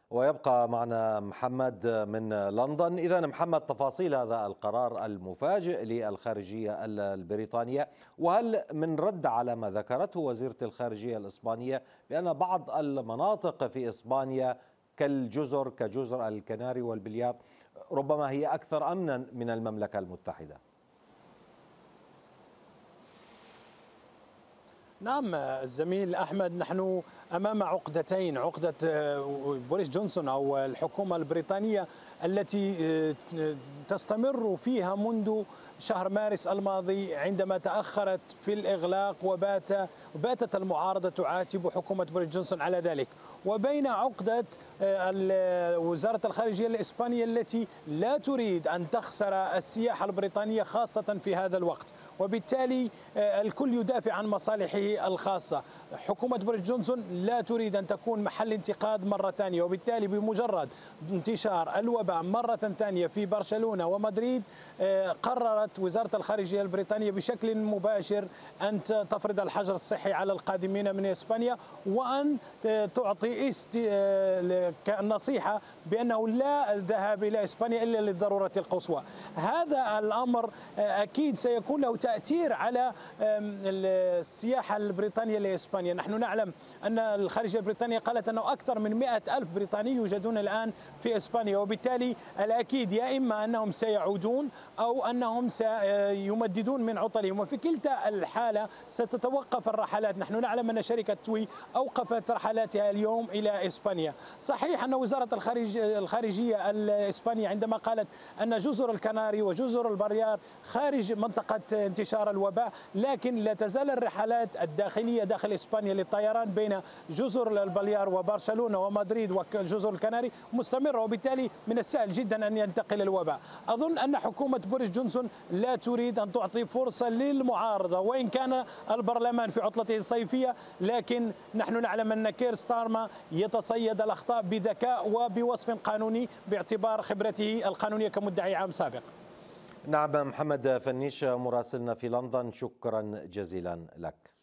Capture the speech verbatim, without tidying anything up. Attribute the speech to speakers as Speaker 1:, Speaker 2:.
Speaker 1: ويبقى معنا محمد من لندن. إذا محمد، تفاصيل هذا القرار المفاجئ للخارجية البريطانية، وهل من رد على ما ذكرته وزيرة الخارجية الإسبانية بأن بعض المناطق في إسبانيا كالجزر كجزر الكناري والبليار ربما هي أكثر أمنا من المملكة المتحدة؟
Speaker 2: نعم الزميل أحمد، نحن أمام عقدتين: عقدة بوريس جونسون أو الحكومة البريطانية التي تستمر فيها منذ شهر مارس الماضي عندما تأخرت في الإغلاق، وبات باتت المعارضة تعاتب حكومة بوريس جونسون على ذلك، وبين عقدة وزارة الخارجية الإسبانية التي لا تريد أن تخسر السياحة البريطانية خاصة في هذا الوقت، وبالتالي الكل يدافع عن مصالحه الخاصة. حكومة بوريس جونسون لا تريد أن تكون محل انتقاد مرة ثانية، وبالتالي بمجرد انتشار الوباء مرة ثانية في برشلونة ومدريد قررت وزارة الخارجية البريطانية بشكل مباشر أن تفرض الحجر الصحي على القادمين من إسبانيا، وأن تعطي نصيحة بأنه لا الذهاب إلى إسبانيا إلا للضرورة القصوى. هذا الأمر أكيد سيكون له تأثير على السياحة البريطانية لإسبانيا. نحن نعلم أن الخارجية البريطانية قالت أنه أكثر من مئة ألف بريطاني يوجدون الآن في إسبانيا، وبالتالي الأكيد يا إما أنهم سيعودون أو أنهم سيمددون من عطلهم، وفي كلتا الحالة ستتوقف الرحلات. نحن نعلم أن شركة توي أوقفت رحلاتها اليوم إلى إسبانيا. صحيح أن وزارة الخارجية الإسبانية عندما قالت أن جزر الكناري وجزر البريار خارج منطقة انتشار الوباء، لكن لا تزال الرحلات الداخلية داخل إسبانيا للطيران بين جزر البليار وبرشلونة ومدريد وجزر الكناري مستمرة، وبالتالي من السهل جدا أن ينتقل الوباء. أظن أن حكومة بوريس جونسون لا تريد أن تعطي فرصة للمعارضة، وإن كان البرلمان في عطلته الصيفية، لكن نحن نعلم أن كير ستارما يتصيد الأخطاء بذكاء وبوصف قانوني باعتبار خبرته القانونية كمدعي عام سابق.
Speaker 1: نعم، محمد فنيش مراسلنا في لندن، شكرا جزيلا لك.